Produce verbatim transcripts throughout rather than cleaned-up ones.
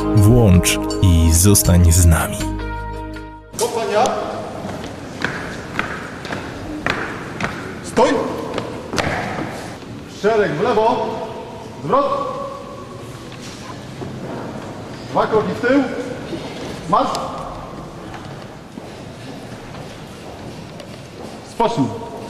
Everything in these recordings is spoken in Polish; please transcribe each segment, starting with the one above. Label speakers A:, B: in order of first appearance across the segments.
A: Włącz i zostań z nami.
B: Kompania! Stój! Szereg w lewo. Zwrot. Dwa kroki w tył. Marsz. Spocznij.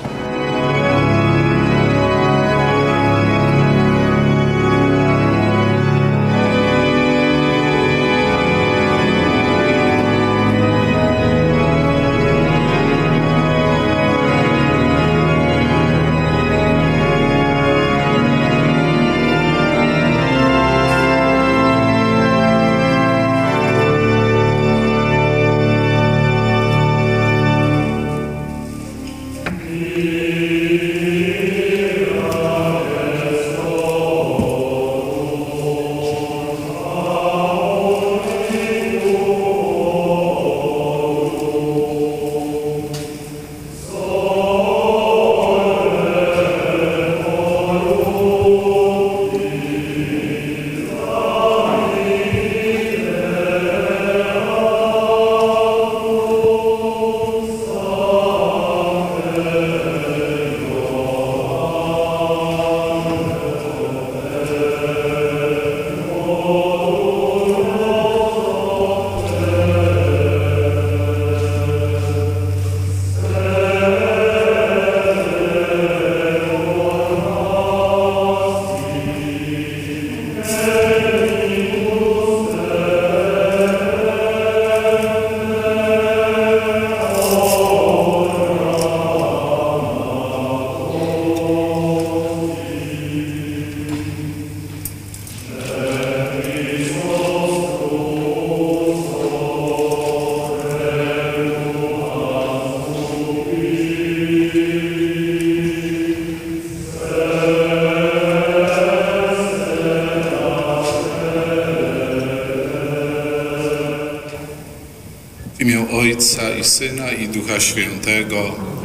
C: W imię Ojca i Syna i Ducha Świętego.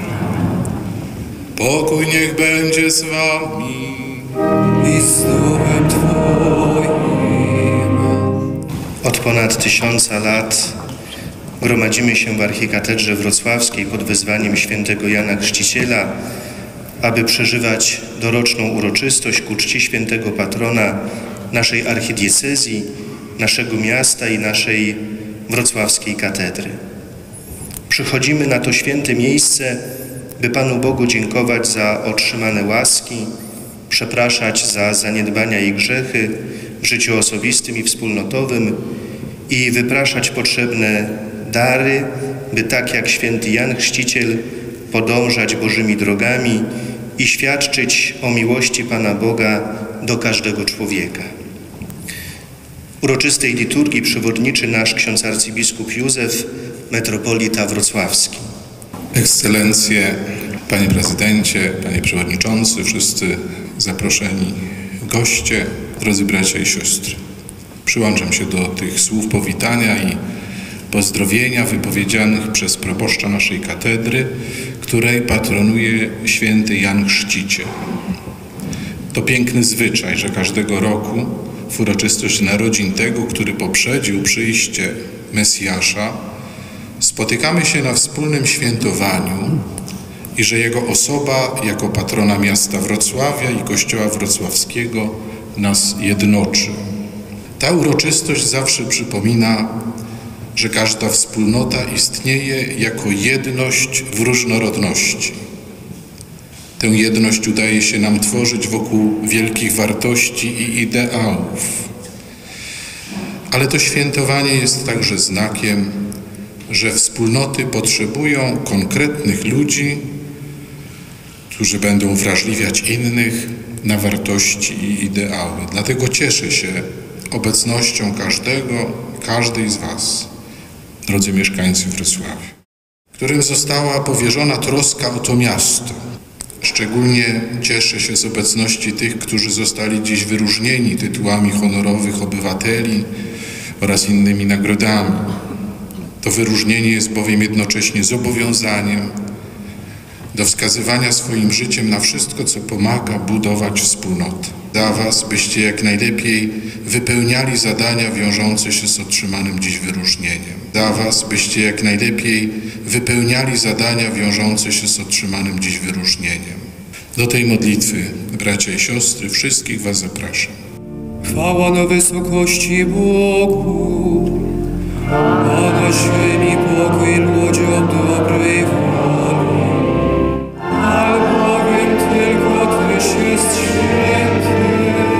C: Pokój niech będzie z wami.
D: I z duchem Twoim.
E: Od ponad tysiąca lat gromadzimy się w Archikatedrze Wrocławskiej pod wezwaniem świętego Jana Chrzciciela, aby przeżywać doroczną uroczystość ku czci świętego patrona naszej archidiecezji, naszego miasta i naszej wrocławskiej katedry. Przychodzimy na to święte miejsce, by Panu Bogu dziękować za otrzymane łaski, przepraszać za zaniedbania i grzechy w życiu osobistym i wspólnotowym i wypraszać potrzebne dary, by tak jak święty Jan Chrzciciel podążać Bożymi drogami i świadczyć o miłości Pana Boga do każdego człowieka. Uroczystej liturgii przewodniczy nasz ksiądz arcybiskup Józef, metropolita wrocławski.
C: Ekscelencje, Panie Prezydencie, Panie Przewodniczący, wszyscy zaproszeni goście, drodzy bracia i siostry. Przyłączam się do tych słów powitania i pozdrowienia wypowiedzianych przez proboszcza naszej katedry, której patronuje święty Jan Chrzciciel. To piękny zwyczaj, że każdego roku w uroczystość narodzin tego, który poprzedził przyjście Mesjasza, spotykamy się na wspólnym świętowaniu i że Jego osoba jako patrona miasta Wrocławia i Kościoła Wrocławskiego nas jednoczy. Ta uroczystość zawsze przypomina, że każda wspólnota istnieje jako jedność w różnorodności. Tę jedność udaje się nam tworzyć wokół wielkich wartości i ideałów. Ale to świętowanie jest także znakiem, że wspólnoty potrzebują konkretnych ludzi, którzy będą wrażliwiać innych na wartości i ideały. Dlatego cieszę się obecnością każdego, każdej z Was, drodzy mieszkańcy Wrocławia, którym została powierzona troska o to miasto. Szczególnie cieszę się z obecności tych, którzy zostali dziś wyróżnieni tytułami honorowych obywateli oraz innymi nagrodami. To wyróżnienie jest bowiem jednocześnie zobowiązaniem do wskazywania swoim życiem na wszystko, co pomaga budować wspólnotę. Dla was, byście jak najlepiej wypełniali zadania wiążące się z otrzymanym dziś wyróżnieniem. Dla was, byście jak najlepiej wypełniali zadania wiążące się z otrzymanym dziś wyróżnieniem. Do tej modlitwy, bracia i siostry, wszystkich was zapraszam.
D: Chwała na wysokości Bogu, a na ziemi pokój ludziom dobrej woli. Albowiem tylko Tyś jest święty,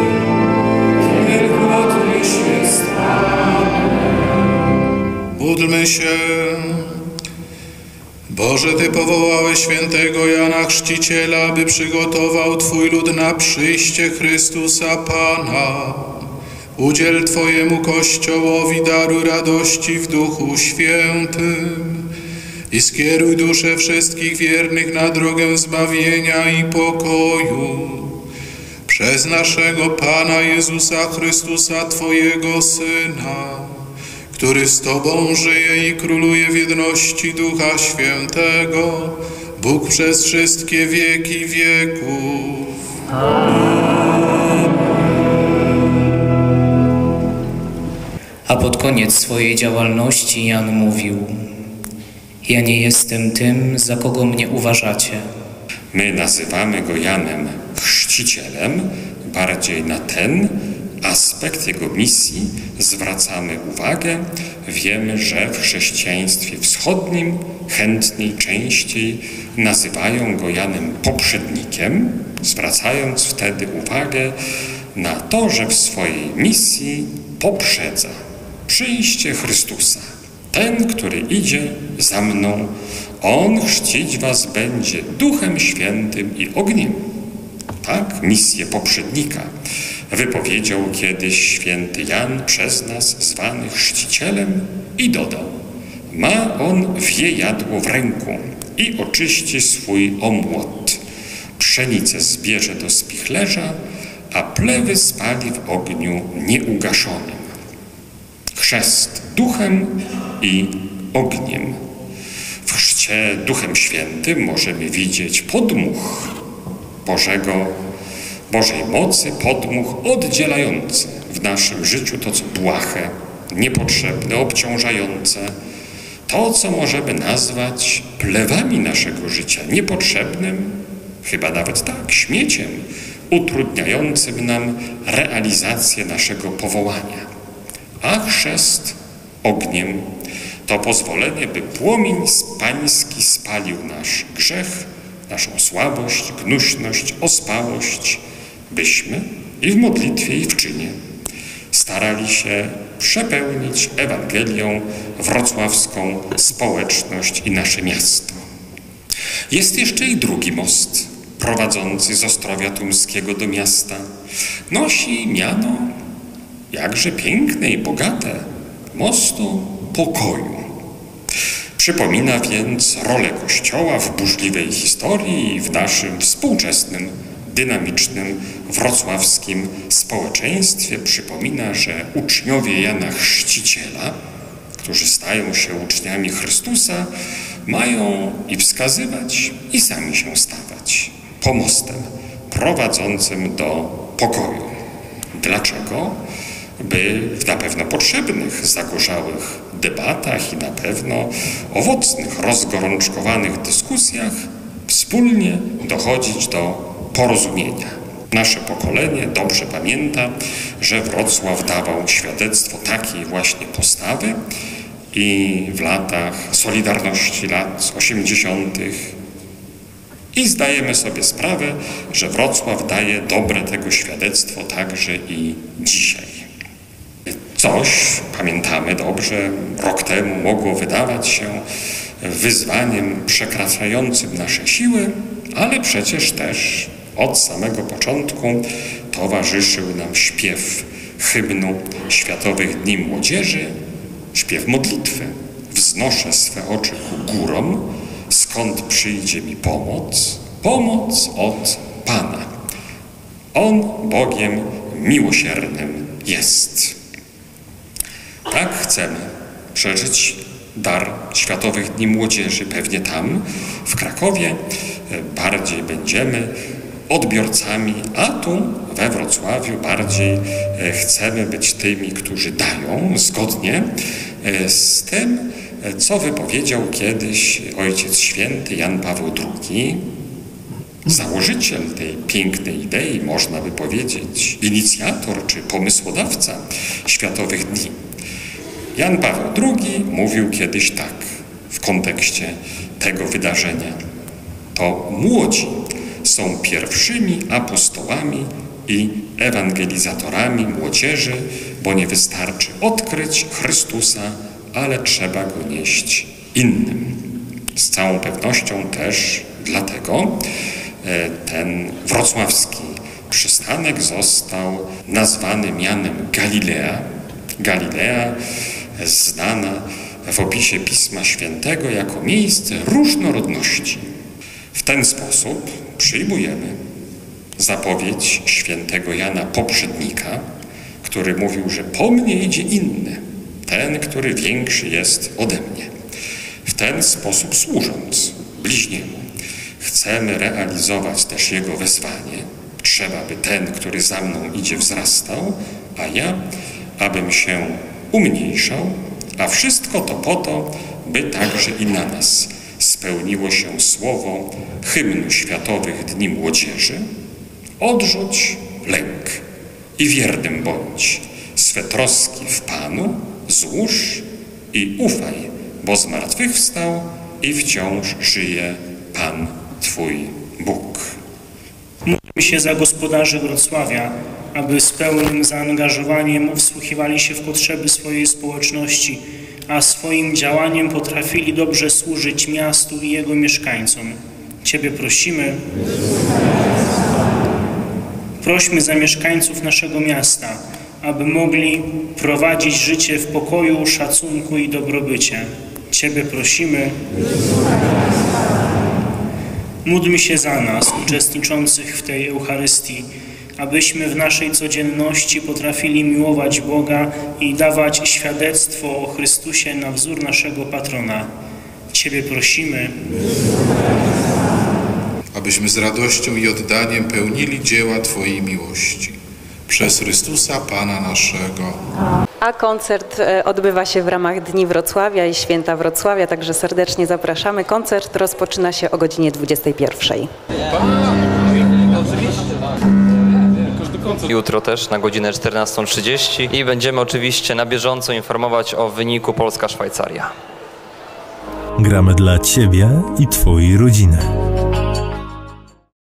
D: tylko Tyś jest Pan.
C: Módlmy się. Boże, Ty powołałeś świętego Jana Chrzciciela, aby przygotował Twój lud na przyjście Chrystusa Pana. Udziel Twojemu Kościołowi daru radości w Duchu Świętym i skieruj dusze wszystkich wiernych na drogę zbawienia i pokoju. Przez naszego Pana Jezusa Chrystusa, Twojego Syna, który z Tobą żyje i króluje w jedności Ducha Świętego, Bóg przez wszystkie wieki wieków.
F: A pod koniec swojej działalności Jan mówił: ja nie jestem tym, za kogo mnie uważacie.
G: My nazywamy go Janem Chrzcicielem, bardziej na ten aspekt jego misji zwracamy uwagę. Wiemy, że w chrześcijaństwie wschodnim chętniej częściej nazywają go Janem Poprzednikiem, zwracając wtedy uwagę na to, że w swojej misji poprzedza przyjście Chrystusa. Ten, który idzie za mną, On chrzcić was będzie Duchem Świętym i ogniem. Tak, misję poprzednika wypowiedział kiedyś święty Jan, przez nas zwany chrzcicielem, i dodał: ma on wiejadło w ręku i oczyści swój omłot. Pszenicę zbierze do spichlerza, a plewy spali w ogniu nieugaszonym. Chrzest duchem i ogniem. W chrzcie Duchem Świętym możemy widzieć podmuch Bożego, Bożej mocy, podmuch oddzielający w naszym życiu to, co błahe, niepotrzebne, obciążające, to, co możemy nazwać plewami naszego życia, niepotrzebnym, chyba nawet tak, śmieciem, utrudniającym nam realizację naszego powołania. A chrzest ogniem to pozwolenie, by płomień pański spalił nasz grzech, naszą słabość, gnuśność, ospałość, byśmy i w modlitwie, i w czynie starali się przepełnić Ewangelią wrocławską społeczność i nasze miasto. Jest jeszcze i drugi most prowadzący z Ostrowia Tumskiego do miasta. Nosi miano jakże piękne i bogate mostu pokoju. Przypomina więc rolę Kościoła w burzliwej historii i w naszym współczesnym, dynamicznym, wrocławskim społeczeństwie. Przypomina, że uczniowie Jana Chrzciciela, którzy stają się uczniami Chrystusa, mają i wskazywać, i sami się stawać pomostem prowadzącym do pokoju. Dlaczego? By w na pewno potrzebnych, zagorzałych debatach i na pewno owocnych, rozgorączkowanych dyskusjach wspólnie dochodzić do porozumienia. Nasze pokolenie dobrze pamięta, że Wrocław dawał świadectwo takiej właśnie postawy i w latach Solidarności lat osiemdziesiątych i zdajemy sobie sprawę, że Wrocław daje dobre tego świadectwo także i dzisiaj. Coś, pamiętamy dobrze, rok temu mogło wydawać się wyzwaniem przekraczającym nasze siły, ale przecież też od samego początku towarzyszył nam śpiew hymnu Światowych Dni Młodzieży, śpiew modlitwy. Wznoszę swe oczy ku górom, skąd przyjdzie mi pomoc? Pomoc od Pana. On Bogiem miłosiernym jest. Tak chcemy przeżyć dar Światowych Dni Młodzieży. Pewnie tam, w Krakowie, bardziej będziemy odbiorcami, a tu we Wrocławiu bardziej chcemy być tymi, którzy dają zgodnie z tym, co wypowiedział kiedyś Ojciec Święty Jan Paweł drugi, założyciel tej pięknej idei, można by powiedzieć, inicjator czy pomysłodawca Światowych Dni. Jan Paweł drugi mówił kiedyś tak w kontekście tego wydarzenia. To młodzi są pierwszymi apostołami i ewangelizatorami młodzieży, bo nie wystarczy odkryć Chrystusa, ale trzeba go nieść innym. Z całą pewnością też dlatego ten wrocławski przystanek został nazwany mianem Galilea. Galilea znana w opisie Pisma Świętego jako miejsce różnorodności. W ten sposób przyjmujemy zapowiedź świętego Jana Poprzednika, który mówił, że po mnie idzie inny, ten, który większy jest ode mnie. W ten sposób służąc bliźniemu, chcemy realizować też jego wezwanie. Trzeba, by ten, który za mną idzie, wzrastał, a ja, abym się umniejszał, a wszystko to po to, by także i na nas spełniło się słowo hymnu Światowych Dni Młodzieży. Odrzuć lęk i wiernym bądź, swe troski w Panu złóż i ufaj, bo zmartwychwstał i wciąż żyje Pan Twój Bóg.
H: Módlmy się za gospodarzy Wrocławia, aby z pełnym zaangażowaniem wsłuchiwali się w potrzeby swojej społeczności, a swoim działaniem potrafili dobrze służyć miastu i jego mieszkańcom. Ciebie prosimy. Prośmy za mieszkańców naszego miasta, aby mogli prowadzić życie w pokoju, szacunku i dobrobycie. Ciebie prosimy. Módlmy się za nas, uczestniczących w tej Eucharystii, abyśmy w naszej codzienności potrafili miłować Boga i dawać świadectwo o Chrystusie na wzór naszego patrona. Ciebie prosimy.
C: Abyśmy z radością i oddaniem pełnili dzieła Twojej miłości. Przez Chrystusa Pana naszego.
I: A koncert odbywa się w ramach Dni Wrocławia i Święta Wrocławia, także serdecznie zapraszamy. Koncert rozpoczyna się o godzinie dwudziestej pierwszej.
J: Jutro też na godzinę czternastą trzydzieści i będziemy oczywiście na bieżąco informować o wyniku Polska-Szwajcaria.
A: Gramy dla Ciebie i Twojej rodziny.